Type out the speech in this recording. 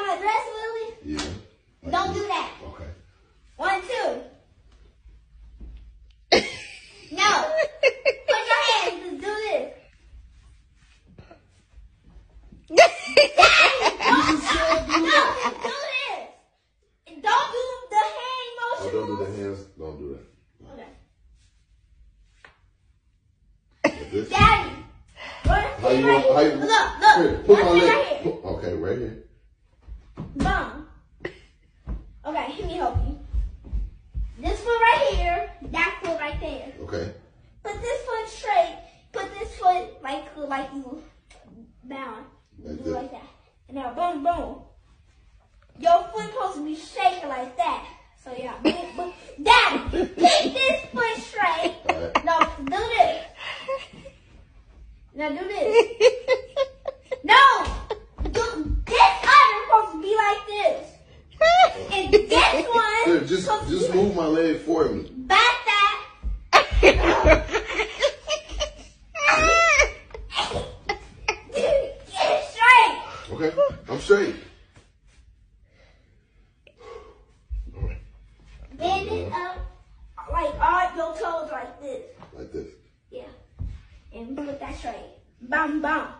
my dress, Willie? Yeah. Like Don't this. do that. Okay. 1, 2. No. Put your hands. Just do this. You just said do No, that. do this. And don't do the hand Oh, motion. don't do the hands. Don't do that. Okay. Like this. Daddy. How you want? How you? Look. Here, put my One thing leg. right here. Okay, right here. Bum. Okay, let me help you. This foot right here, that foot right there. Okay. Put this foot straight. Put this foot like you down. Like Do this. like that. And now boom, boom. Your foot supposed to be shaking like that. So yeah, boom, boom. Daddy, keep this foot straight. All right. No, do this. Now do this. No, this other supposed to be like this. And this one Here, just move my leg for me. back that. Get it straight. Okay, I'm straight. All right. Bend it up like all your toes like this. Like this. Yeah. And put that straight. Bam, bam.